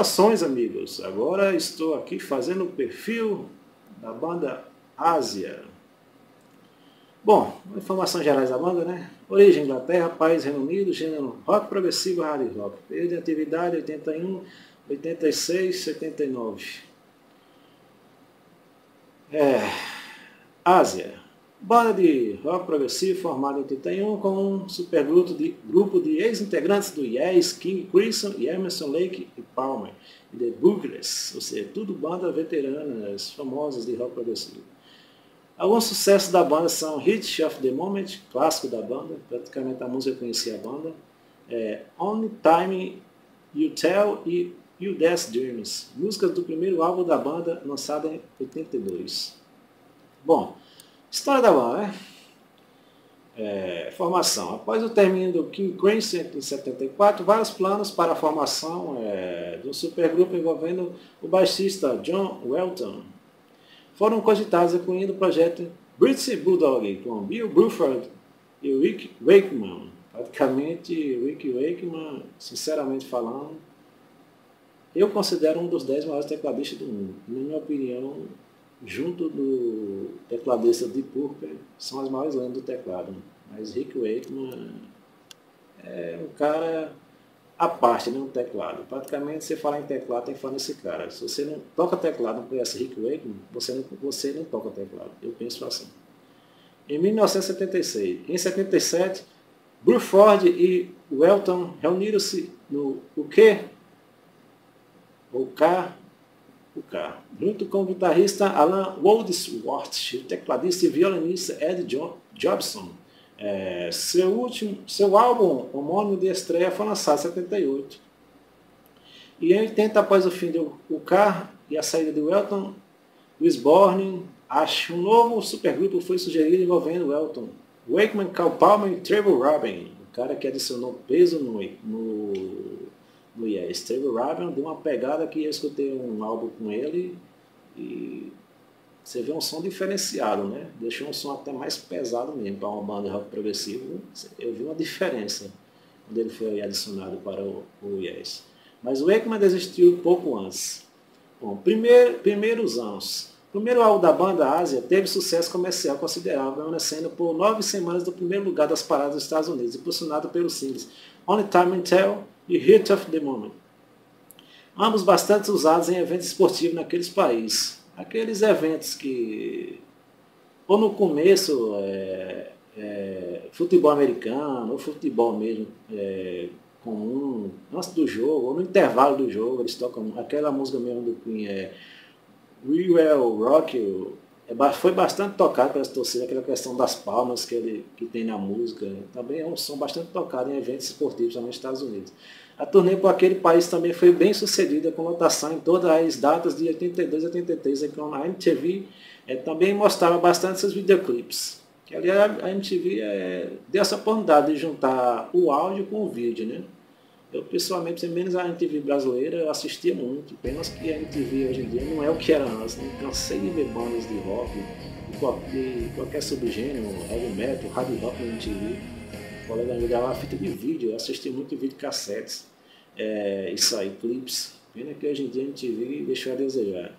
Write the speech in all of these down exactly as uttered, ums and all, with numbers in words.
Saudações, amigos! Agora estou aqui fazendo o perfil da banda Ásia. Bom, informações gerais da banda, né? Origem: Inglaterra, país Reino Unido, gênero rock progressivo, hard rock. Período de atividade oitenta e um, oitenta e seis, setenta e nove. É, Ásia. Banda de rock progressivo formada em oitenta e um com um supergrupo de, grupo de ex-integrantes do Yes, King Crimson e Emerson Lake e Palmer e The Buggles, ou seja, tudo banda veteranas famosas de rock progressivo. Alguns sucessos da banda são Hit of the Moment, clássico da banda, praticamente a música eu conhecia a banda, é, Only Time You Tell e You Dance Dreams, músicas do primeiro álbum da banda, lançado em oitenta e dois. Bom, história da banda, né? É, formação. Após o término do King Crimson em setenta e quatro, vários planos para a formação é, de um supergrupo envolvendo o baixista John Welton foram cogitados, incluindo o projeto British Bulldog, com Bill Bruford e Rick Wakeman. Praticamente, Rick Wakeman, sinceramente falando, eu considero um dos dez maiores tecladistas do mundo. Na minha opinião, junto do tecladista de Purple, são as maiores lendas do teclado. Mas Rick Wakeman é um cara à parte, né, um teclado. Praticamente, você falar em teclado, tem que falar nesse cara. Se você não toca teclado, não conhece Rick Wakeman, você não, você não toca teclado. Eu penso assim. Em mil novecentos e setenta e seis, em setenta e sete, Bruford e Welton reuniram-se no O quê? O K, o K, junto com o guitarrista Alan Goldsworth, o tecladista e violinista Ed jo Jobson. É, seu, último, seu álbum homônimo de estreia foi lançado em setenta e oito. E em oitenta, após o fim do U K e a saída de Welton, Wisborne, acho um novo supergrupo foi sugerido envolvendo Welton, Wakeman, Cal Palmer e Trevor Rabin, o cara que adicionou peso no, no, no Yes. Trevor Rabin deu uma pegada que eu escutei um álbum com ele e você vê um som diferenciado, né? Deixou um som até mais pesado mesmo para uma banda de rock progressivo. Eu vi uma diferença quando ele foi adicionado para o, o Yes. Mas o Wakeman desistiu pouco antes. Bom, primeiro, primeiros anos. O primeiro álbum da banda Ásia teve sucesso comercial considerável, permanecendo por nove semanas no primeiro lugar das paradas dos Estados Unidos, impulsionado pelos singles Only Time You Tell e Hit of the Moment. Ambos bastante usados em eventos esportivos naqueles países. Aqueles eventos que, ou no começo, é, é, futebol americano, ou futebol mesmo é, comum, antes do jogo, ou no intervalo do jogo, eles tocam aquela música mesmo do Queen, é, We Will Rock You, é, foi bastante tocado pelas torcidas, aquela questão das palmas que, ele, que tem na música, também é um som bastante tocado em eventos esportivos também nos Estados Unidos. A turnê por aquele país também foi bem sucedida, com lotação em todas as datas de oitenta e dois a oitenta e três, então a M T V é, também mostrava bastante seus videoclipes. Que, aliás, a M T V é, deu essa oportunidade de juntar o áudio com o vídeo, né? Eu, pessoalmente, menos a M T V brasileira, eu assistia muito, apenas que a M T V hoje em dia não é o que era antes, né? Cansei de ver bandas de rock, de qualquer, de qualquer subgênero, heavy metal, hard rock na M T V. O colega me dava fita de vídeo, eu assisti muito vídeo cassetes, é, isso aí, clipes. Pena que hoje em dia a M T V deixou a desejar.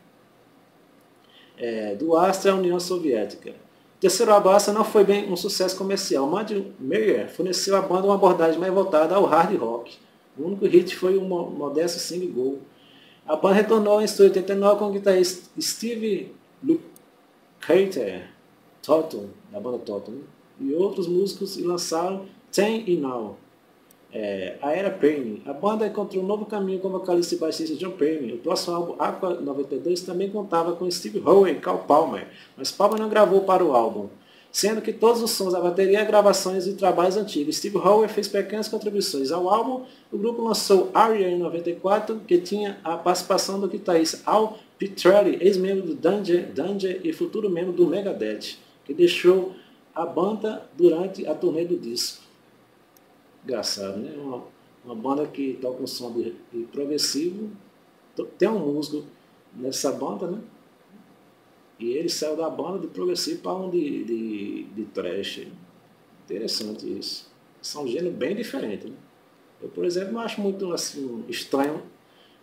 É, do Astra à União Soviética. O terceiro álbum Astra não foi bem um sucesso comercial. Mandy Meyer forneceu à banda uma abordagem mais voltada ao hard rock. O único hit foi um modesto single. A banda retornou em oitenta e nove com o guitarrista Steve Lukather, Totten, da banda Totten, e outros músicos, e lançaram Ten e Now. É, a era Payne. A banda encontrou um novo caminho com o vocalista e baixista John Payne. O próximo álbum, Aqua noventa e dois, também contava com Steve Howe e Cal Palmer, mas Palmer não gravou para o álbum, sendo que todos os sons da bateria, gravações e trabalhos antigos. Steve Howe fez pequenas contribuições ao álbum. O grupo lançou Aria em noventa e quatro, que tinha a participação do guitarrista Al Pitrelli, ex-membro do Danger, Danger e futuro membro do Megadeth, que deixou a banda durante a turnê do disco. Engraçado, né? Uma, uma banda que toca um som de, de progressivo, tem um músico nessa banda, né? E ele saiu da banda de progressivo para um de, de, de thrash. Interessante isso. São gêneros bem diferentes, né? Eu, por exemplo, não acho muito assim, estranho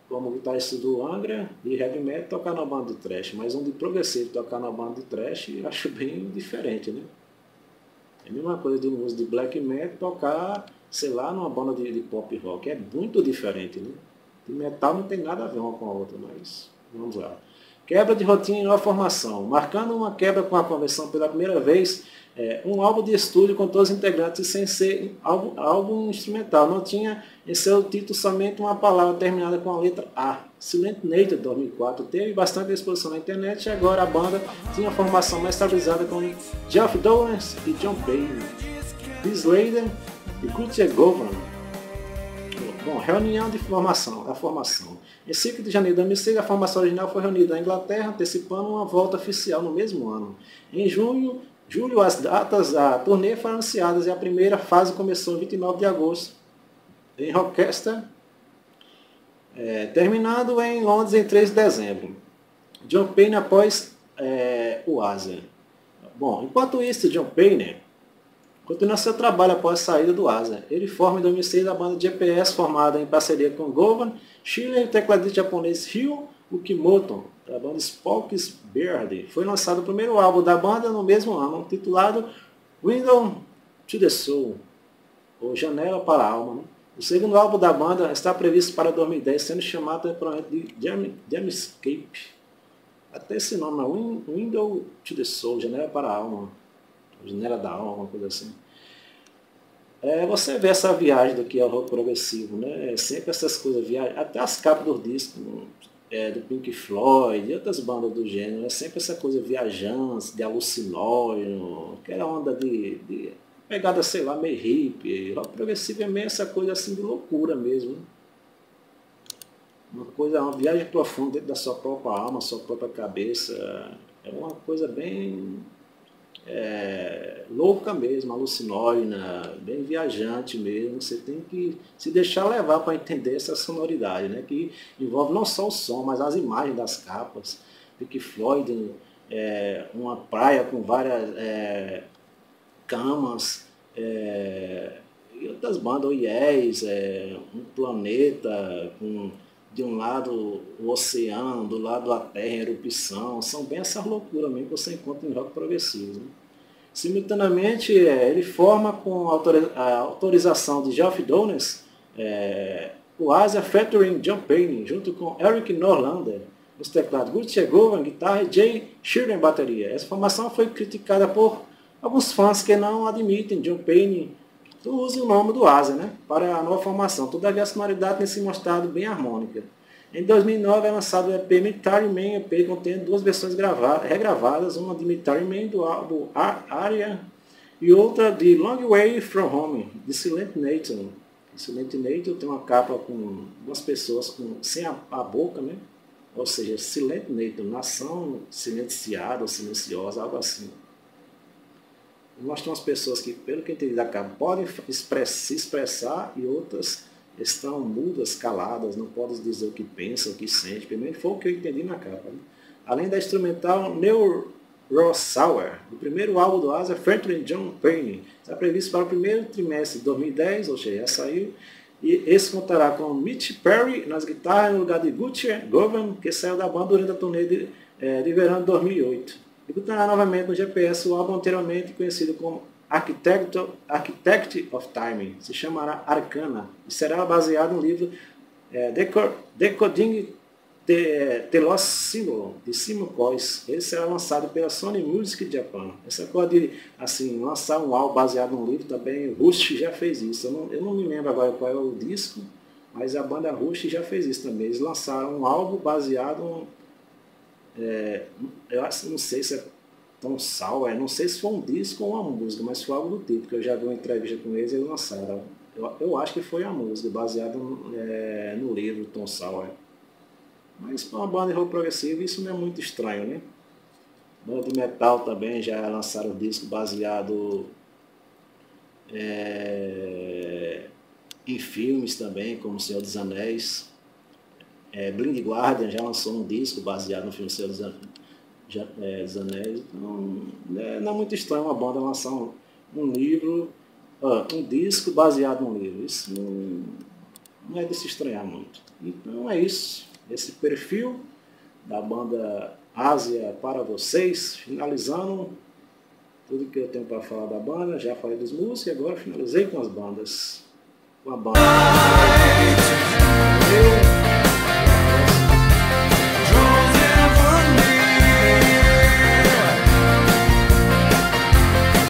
como guitarrista do Angra e heavy metal tocar na banda de thrash, mas um de progressivo tocar na banda de thrash eu acho bem diferente, né? É a mesma coisa de um músico de black metal tocar, sei lá, numa banda de, de pop rock, é muito diferente, né? De metal não tem nada a ver uma com a outra, mas vamos lá. Quebra de rotina e nova formação, marcando uma quebra com a convenção pela primeira vez. É, um álbum de estúdio com todos os integrantes sem ser álbum, álbum instrumental. Não tinha em seu título somente uma palavra terminada com a letra A. Silent Nature, dois mil e quatro, teve bastante exposição na internet e agora a banda tinha a formação mais estabilizada com Geoff Downes e John Payne, Chris Slater e Kurt Cobain. Bom, reunião de formação, a formação. Em cinco de janeiro de dois mil e seis, a formação original foi reunida na Inglaterra, antecipando uma volta oficial no mesmo ano. Em junho, julho, as datas da turnê foram anunciadas e a primeira fase começou em vinte e nove de agosto em Rochester, é, terminando em Londres em três de dezembro. John Payne após é, o Asia. Bom, enquanto isso, John Payne continua seu trabalho após a saída do Asia. Ele forma em dois mil e seis a banda G P S, formada em parceria com Govan, Schiller e o tecladista japonês Ryo Ukimoto, da banda Spokes Beard. Foi lançado o primeiro álbum da banda no mesmo ano, titulado Window to the Soul, ou Janela para a Alma. Né? O segundo álbum da banda está previsto para dois mil e dez, sendo chamado temporariamente de Jamescape. Até esse nome é Window to the Soul, Janela para a Alma, Janela da Alma, alguma coisa assim. É, você vê essa viagem do que é o rock progressivo, né? Sempre essas coisas, viagem, até as capas do disco, é, do Pink Floyd e outras bandas do gênero, é sempre essa coisa viajante, de alucinógeno, aquela onda de, de pegada, sei lá, meio hippie. Rock progressivo é meio essa coisa assim de loucura mesmo. Né? Uma coisa, uma viagem profunda dentro da sua própria alma, sua própria cabeça. É uma coisa bem é, louca mesmo, alucinógena, bem viajante mesmo. Você tem que se deixar levar para entender essa sonoridade, né? Que envolve não só o som, mas as imagens das capas. Pink Floyd, é, uma praia com várias é, camas, é, e outras bandas, o Yes, é, um planeta com de um lado o oceano, do lado a terra em erupção, são bem essas loucuras mesmo que você encontra em rock progressivo. Né? Simultaneamente, é, ele forma com a autorização de Geoff Downes, é, o Asia featuring John Payne, junto com Eric Norlander, nos teclados, Kurt Cobain, guitarra e Jay Sheeran, bateria. Essa formação foi criticada por alguns fãs que não admitem John Payne use o nome do Asia, né, para a nova formação. Todavia a sonoridade tem se mostrado bem harmônica. Em dois mil e nove é lançado o E P Military Man, E P contendo duas versões gravadas, regravadas, uma de Military Man do álbum Aria e outra de Long Way From Home, de Silent Nature. Silent Nature tem uma capa com duas pessoas com, sem a, a boca, né? Ou seja, Silent Nature, nação silenciada ou silenciosa, algo assim. Mostra umas pessoas que, pelo que eu entendi da capa, podem se expressar e outras estão mudas, caladas, não podem dizer o que pensam, o que sentem. Pelo menos foi o que eu entendi na capa. Né? Além da instrumental Neurosour, o primeiro álbum do Asia, featuring John Payne, está previsto para o primeiro trimestre de dois mil e dez, ou seja, já saiu. E esse contará com Mitch Perry nas guitarras no lugar de Kurt Cobain, que saiu da banda durante a turnê de, é, de verão de dois mil e oito. Debutará novamente no G P S o álbum anteriormente conhecido como Architect, Architect of Time, se chamará Arcana e será baseado no livro é, Decoding the, the Lost Symbol, de Simon Coyce. Ele será lançado pela Sony Music Japan. Essa coisa de assim, lançar um álbum baseado num livro também, o Rush já fez isso. Eu não, eu não me lembro agora qual é o disco, mas a banda Rush já fez isso também. Eles lançaram um álbum baseado É, eu acho, não sei se é Tom Sawyer, não sei se foi um disco ou uma música, mas foi algo do tipo, que eu já vi uma entrevista com eles e eles lançaram. Eu, eu acho que foi a música, baseada é, no livro Tom Sawyer. Mas para uma banda de rock progressivo isso não é muito estranho, né? Banda de metal também já lançaram um disco baseado é, em filmes também, como O Senhor dos Anéis. É, Blind Guardian já lançou um disco baseado no filme Senhor dos Anéis. Então, é, não é muito estranho uma banda lançar um, um livro, uh, um disco baseado num livro. Isso não, não é de se estranhar muito. Então é isso. esse perfil da banda Ásia para vocês, finalizando tudo que eu tenho para falar da banda. Já falei dos músicos e agora finalizei com as bandas. Com a banda.